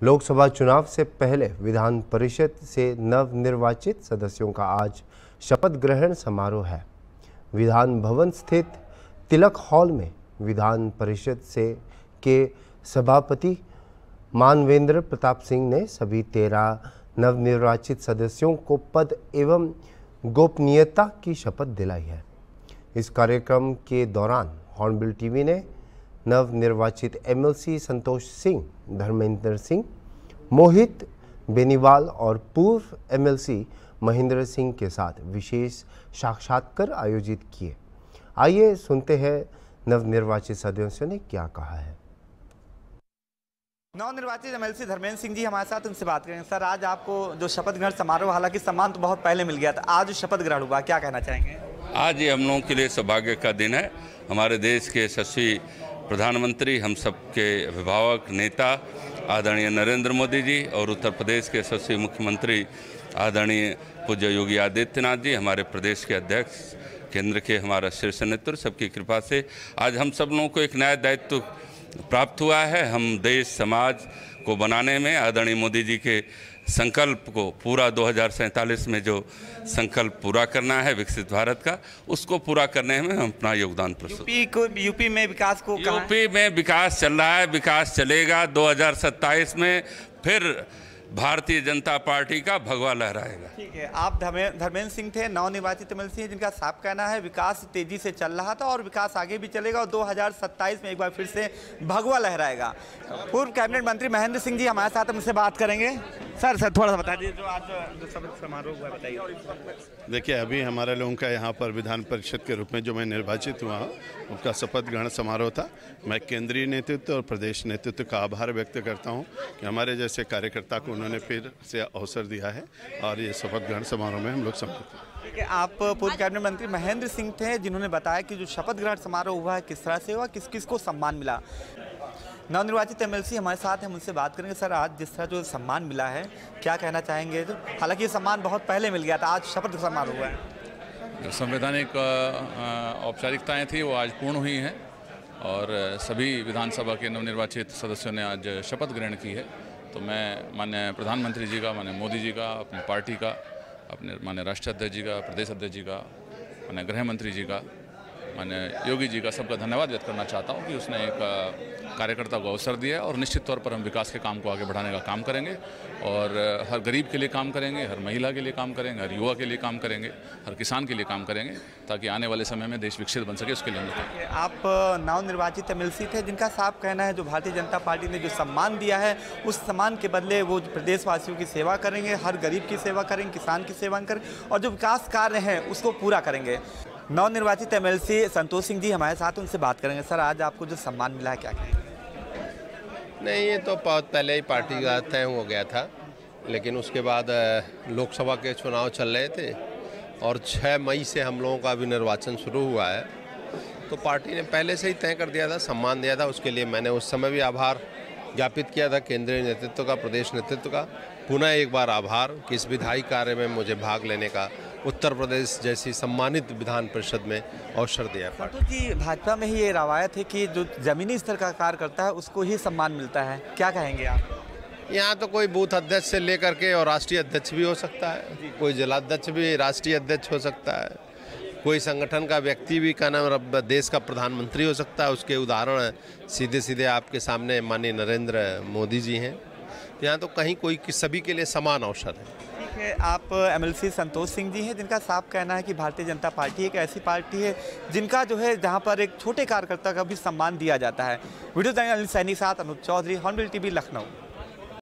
लोकसभा चुनाव से पहले विधान परिषद से नवनिर्वाचित सदस्यों का आज शपथ ग्रहण समारोह है। विधान भवन स्थित तिलक हॉल में विधान परिषद के सभापति मानवेंद्र प्रताप सिंह ने सभी 13 नवनिर्वाचित सदस्यों को पद एवं गोपनीयता की शपथ दिलाई है। इस कार्यक्रम के दौरान हॉर्नबिल टीवी ने नवनिर्वाचित एमएलसी संतोष सिंह, धर्मेंद्र सिंह, मोहित बेनीवाल और पूर्व एमएलसी महेंद्र सिंह के साथ विशेष साक्षात्कार आयोजित किए। आइए सुनते हैं नवनिर्वाचित सदस्यों ने क्या कहा है। नवनिर्वाचित एमएलसी धर्मेंद्र सिंह जी हमारे साथ, उनसे बात करेंगे। सर, आज आपको जो शपथ ग्रहण समारोह, हालांकि सम्मान तो बहुत पहले मिल गया था, आज शपथ ग्रहण हुआ, क्या कहना चाहेंगे? आज ये हम लोगों के लिए सौभाग्य का दिन है। हमारे देश के यशस्वी प्रधानमंत्री, हम सबके अभिभावक नेता आदरणीय नरेंद्र मोदी जी और उत्तर प्रदेश के यशस्वी मुख्यमंत्री आदरणीय पूज्य योगी आदित्यनाथ जी, हमारे प्रदेश के अध्यक्ष, केंद्र के हमारा शीर्ष नेतृत्व, सबकी कृपा से आज हम सब लोगों को एक नया दायित्व प्राप्त हुआ है। हम देश समाज को बनाने में आदरणीय मोदी जी के संकल्प को पूरा 2047 में जो संकल्प पूरा करना है विकसित भारत का, उसको पूरा करने में हम अपना योगदान प्रस्तुत। यूपी में विकास को यूपी में विकास चल रहा है, विकास चलेगा। 2027 में फिर भारतीय जनता पार्टी का भगवा लहराएगा। ठीक है, आप धर्मेंद्र सिंह थे, नवनिर्वाचित एमएलसी हैं, जिनका साफ कहना है विकास तेजी से चल रहा था और विकास आगे भी चलेगा और 2027 में एक बार फिर से भगवा लहराएगा। पूर्व कैबिनेट मंत्री महेंद्र सिंह जी हमारे साथ, हमसे बात करेंगे। सर थोड़ा सा बता दीजिए, जो आज जो शपथ समारोह हुआ, बताइए। देखिए, अभी हमारे लोगों का यहाँ पर विधान परिषद के रूप में जो मैं निर्वाचित हुआ हूँ, उनका शपथ ग्रहण समारोह था। मैं केंद्रीय नेतृत्व और प्रदेश नेतृत्व का आभार व्यक्त करता हूँ कि हमारे जैसे कार्यकर्ता को उन्होंने फिर से अवसर दिया है और ये शपथ ग्रहण समारोह में हम लोग सम्मिलित हैं। ठीक है, आप पूर्व कैबिनेट मंत्री महेंद्र सिंह थे, जिन्होंने बताया कि जो शपथ ग्रहण समारोह हुआ है किस तरह से हुआ, किस किस को सम्मान मिला। नवनिर्वाचित एमएलसी हमारे साथ हैं, उनसे बात करेंगे। सर, आज जिस तरह जो सम्मान मिला है, क्या कहना चाहेंगे? हालांकि ये सम्मान बहुत पहले मिल गया था, आज शपथ समारोह हुआ है। जो संवैधानिक औपचारिकताएं थी वो आज पूर्ण हुई हैं और सभी विधानसभा के नवनिर्वाचित सदस्यों ने आज शपथ ग्रहण की है। तो मैं माननीय प्रधानमंत्री जी का, माननीय मोदी जी का, अपनी पार्टी का, अपने माननीय राष्ट्रीय अध्यक्ष जी का, प्रदेश अध्यक्ष जी का, माननीय गृह मंत्री जी का, माननीय योगी जी का, सबका धन्यवाद व्यक्त करना चाहता हूँ कि उसने एक कार्यकर्ता को अवसर दिया है और निश्चित तौर पर हम विकास के काम को आगे बढ़ाने का काम करेंगे और हर गरीब के लिए काम करेंगे, हर महिला के लिए काम करेंगे, हर युवा के लिए काम करेंगे, हर किसान के लिए काम करेंगे, ताकि आने वाले समय में देश विकसित बन सके, उसके लिए। आप नवनिर्वाचित एमएलसी थे, जिनका साफ कहना है जो भारतीय जनता पार्टी ने जो सम्मान दिया है, उस सम्मान के बदले वो प्रदेशवासियों की सेवा करेंगे, हर गरीब की सेवा करेंगे, किसान की सेवा करेंगे और जो विकास कार्य हैं उसको पूरा करेंगे। नवनिर्वाचित एमएलसी संतोष सिंह जी हमारे साथ, उनसे बात करेंगे। सर, आज आपको जो सम्मान मिला है, क्या कहेंगे? नहीं, ये तो बहुत पहले ही पार्टी का तय हो गया था, लेकिन उसके बाद लोकसभा के चुनाव चल रहे थे और 6 मई से हम लोगों का भी निर्वाचन शुरू हुआ है, तो पार्टी ने पहले से ही तय कर दिया था, सम्मान दिया था। उसके लिए मैंने उस समय भी आभार ज्ञापित किया था केंद्रीय नेतृत्व का, प्रदेश नेतृत्व का। पुनः एक बार आभार कि इस विधायी कार्य में मुझे भाग लेने का उत्तर प्रदेश जैसी सम्मानित विधान परिषद में अवसर दिया। संतोष जी, भाजपा में ही ये रवायत है कि जो जमीनी स्तर का कार्य करता है उसको ही सम्मान मिलता है, क्या कहेंगे आप? यहाँ तो कोई बूथ अध्यक्ष से लेकर के और राष्ट्रीय अध्यक्ष भी हो सकता है, कोई जिलाध्यक्ष भी राष्ट्रीय अध्यक्ष हो सकता है, कोई संगठन का व्यक्ति भी का नाम देश का प्रधानमंत्री हो सकता है। उसके उदाहरण सीधे सीधे आपके सामने माननीय नरेंद्र मोदी जी हैं। यहाँ तो कहीं कोई सभी के लिए समान अवसर है। ठीक है, आप एमएलसी संतोष सिंह जी हैं, जिनका साफ कहना है कि भारतीय जनता पार्टी एक ऐसी पार्टी है जिनका जो है जहाँ पर एक छोटे कार्यकर्ता का भी सम्मान दिया जाता है। वीडियो जर्नलिस्ट सैनी साथ अनुज चौधरी, हॉर्नबिल टीवी, लखनऊ।